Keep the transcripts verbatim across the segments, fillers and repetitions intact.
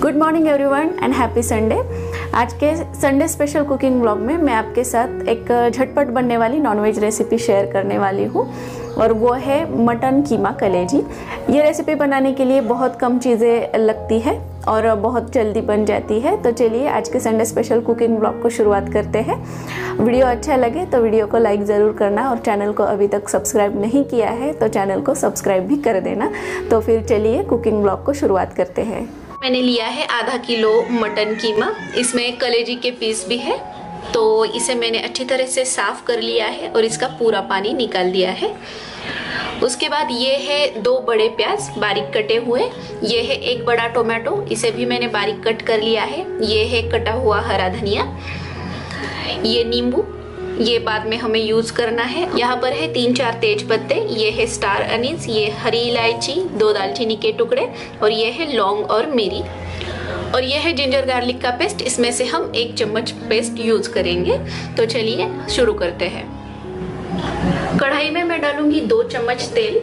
Good morning everyone and happy Sunday. आज के Sunday special cooking blog में मैं आपके साथ एक झटपट बनने वाली नॉनवेज रेसिपी शेयर करने वाली हूँ और वो है मटन कीमा कलेजी। ये रेसिपी बनाने के लिए बहुत कम चीज़ें लगती है और बहुत जल्दी बन जाती है। तो चलिए आज के संडे स्पेशल कुकिंग ब्लॉग को शुरुआत करते हैं। वीडियो अच्छा लगे तो वीडियो को लाइक ज़रूर करना और चैनल को अभी तक सब्सक्राइब नहीं किया है तो चैनल को सब्सक्राइब भी कर देना। तो फिर चलिए कुकिंग ब्लॉग को शुरुआत करते हैं। मैंने लिया है आधा किलो मटन कीमा, इसमें कलेजी के पीस भी है। तो इसे मैंने अच्छी तरह से साफ कर लिया है और इसका पूरा पानी निकाल दिया है। उसके बाद ये है दो बड़े प्याज बारीक कटे हुए, ये है एक बड़ा टोमेटो, इसे भी मैंने बारीक कट कर लिया है। ये है कटा हुआ हरा धनिया, ये नींबू, ये बाद में हमें यूज करना है। यहाँ पर है तीन चार तेज पत्ते, ये है स्टार अनीस, ये हरी इलायची, दो दालचीनी के टुकड़े और ये है लौंग और मिरी और ये है जिंजर गार्लिक का पेस्ट। इसमें से हम एक चम्मच पेस्ट यूज करेंगे। तो चलिए शुरू करते हैं। कढ़ाई में मैं डालूंगी दो चम्मच तेल।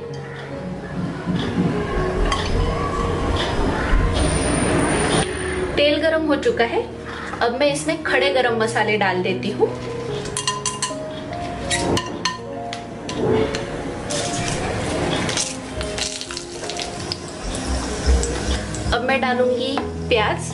तेल गरम हो चुका है, अब मैं इसमें खड़े गरम मसाले डाल देती हूँ। अब मैं डालूंगी प्याज,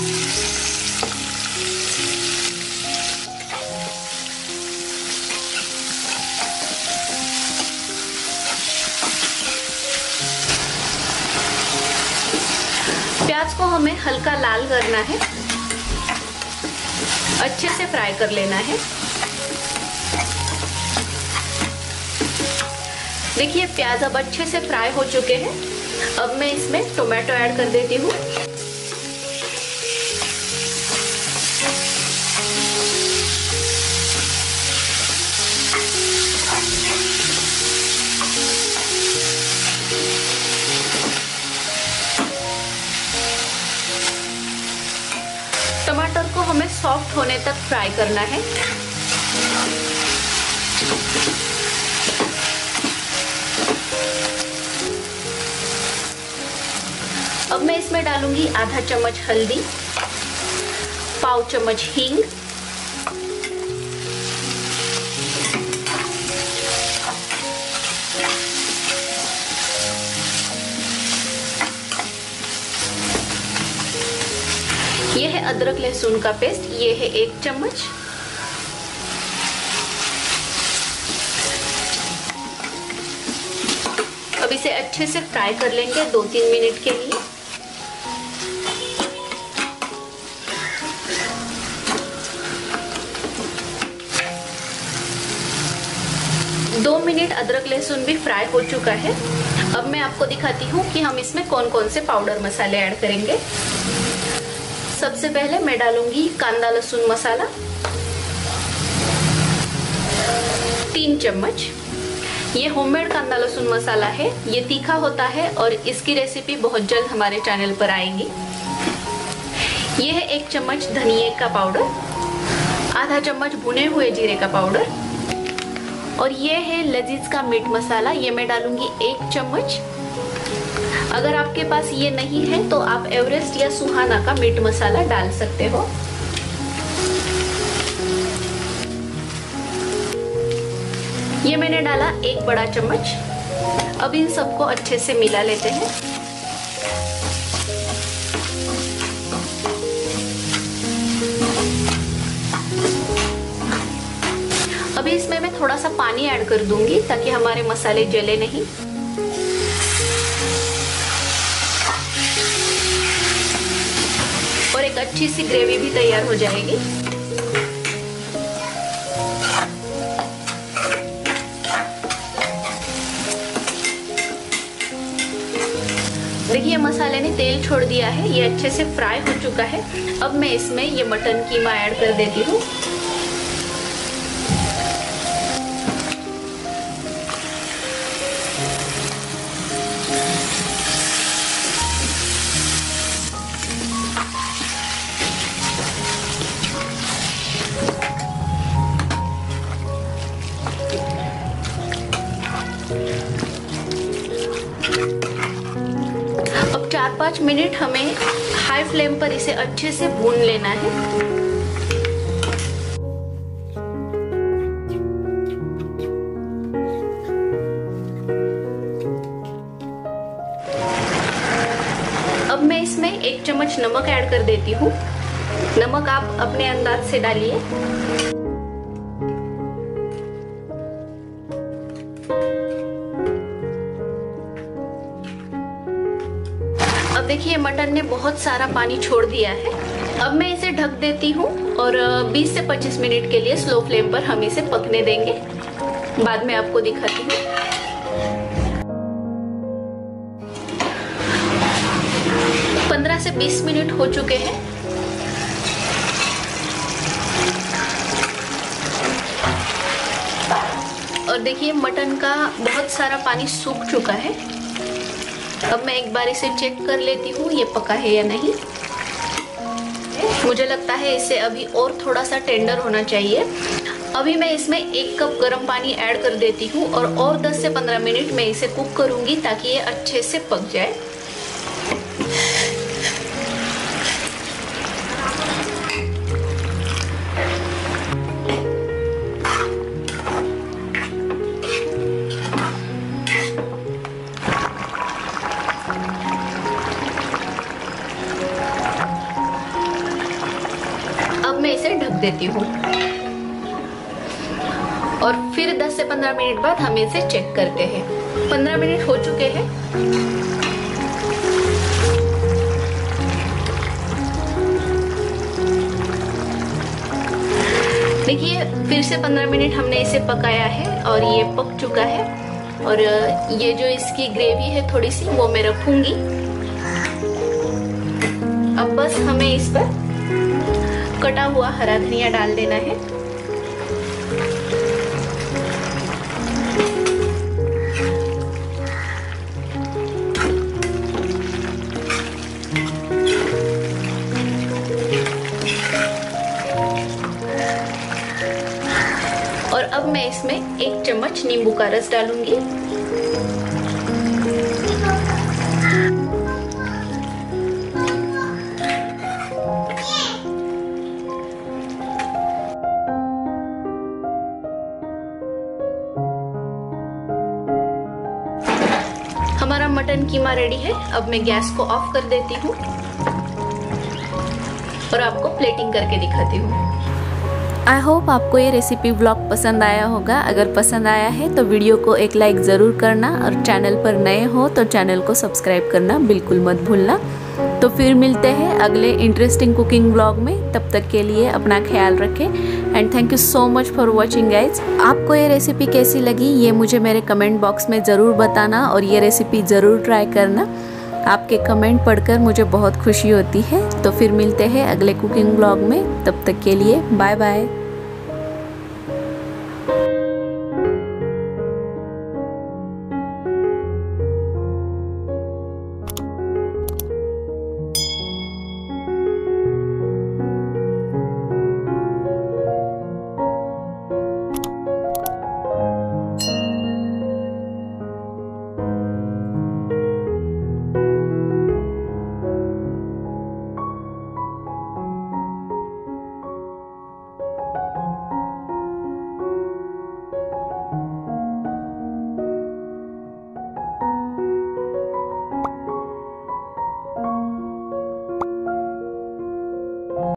प्याज को हमें हल्का लाल करना है, अच्छे से फ्राई कर लेना है। देखिए प्याज अब अच्छे से फ्राई हो चुके हैं। अब मैं इसमें टोमेटो ऐड कर देती हूँ। टमाटर को हमें सॉफ्ट होने तक फ्राई करना है। अब मैं इसमें डालूंगी आधा चम्मच हल्दी, पाव चम्मच हींग, ये है अदरक लहसुन का पेस्ट, ये है एक चम्मच। अब इसे अच्छे से फ्राई कर लेंगे दो तीन मिनट के लिए। दो मिनट अदरक लहसुन भी फ्राई हो चुका है। अब मैं आपको दिखाती हूँ कि हम इसमें कौन कौन से पाउडर मसाले ऐड करेंगे। सबसे पहले मैं डालूंगी कांदा लहसुन मसाला तीन चम्मच। ये होममेड कांदा लहसुन मसाला है, ये तीखा होता है और इसकी रेसिपी बहुत जल्द हमारे चैनल पर आएगी। ये है एक चम्मच धनिये का पाउडर, आधा चम्मच भुने हुए जीरे का पाउडर और ये है लजीज का मीट मसाला, ये मैं डालूंगी एक चम्मच। अगर आपके पास ये नहीं है तो आप एवरेस्ट या सुहाना का मीट मसाला डाल सकते हो। ये मैंने डाला एक बड़ा चम्मच। अब इन सबको अच्छे से मिला लेते हैं। अभी इसमें मैं थोड़ा सा पानी ऐड कर दूंगी ताकि हमारे मसाले जले नहीं। और एक अच्छी सी ग्रेवी भी तैयार हो जाएगी। देखिए मसाले ने तेल छोड़ दिया है, ये अच्छे से फ्राई हो चुका है। अब मैं इसमें ये मटन कीमा ऐड कर देती हूँ। चार पाँच पाँच मिनट हमें हाई फ्लेम पर इसे अच्छे से भून लेना है। अब मैं इसमें एक चम्मच नमक ऐड कर देती हूँ। नमक आप अपने अंदाज से डालिए। अब देखिए मटन ने बहुत सारा पानी छोड़ दिया है। अब मैं इसे ढक देती हूँ और बीस से पच्चीस मिनट के लिए स्लो फ्लेम पर हम इसे पकने देंगे। बाद में आपको दिखाती हूँ। पंद्रह से बीस मिनट हो चुके हैं। और देखिए मटन का बहुत सारा पानी सूख चुका है। अब मैं एक बार इसे चेक कर लेती हूँ ये पका है या नहीं। मुझे लगता है इसे अभी और थोड़ा सा टेंडर होना चाहिए। अभी मैं इसमें एक कप गर्म पानी ऐड कर देती हूँ और और दस से पंद्रह मिनट मैं इसे कुक करूँगी ताकि ये अच्छे से पक जाए। अब मैं इसे ढक देती हूँ और फिर दस से पंद्रह मिनट बाद हम इसे चेक करते हैं। पंद्रह मिनट हो चुके हैं। देखिए फिर से पंद्रह मिनट हमने इसे पकाया है और ये पक चुका है। और ये जो इसकी ग्रेवी है थोड़ी सी वो मैं रखूंगी। अब बस हमें इस पर कटा हुआ हरा धनिया डाल देना है। और अब मैं इसमें एक चम्मच नींबू का रस डालूंगी। हमारा मटन कीमा रेडी है। अब मैं गैस को ऑफ कर देती हूँ और आपको प्लेटिंग करके दिखाती हूँ। आई होप आपको ये रेसिपी व्लॉग पसंद आया होगा। अगर पसंद आया है तो वीडियो को एक लाइक ज़रूर करना और चैनल पर नए हो तो चैनल को सब्सक्राइब करना बिल्कुल मत भूलना। तो फिर मिलते हैं अगले इंटरेस्टिंग कुकिंग व्लॉग में। तब तक के लिए अपना ख्याल रखें and thank you so much for watching guys. आपको ये रेसिपी कैसी लगी ये मुझे मेरे कमेंट बॉक्स में ज़रूर बताना और ये रेसिपी ज़रूर ट्राई करना। आपके कमेंट पढ़कर मुझे बहुत खुशी होती है। तो फिर मिलते हैं अगले कुकिंग व्लॉग में। तब तक के लिए बाय बाय।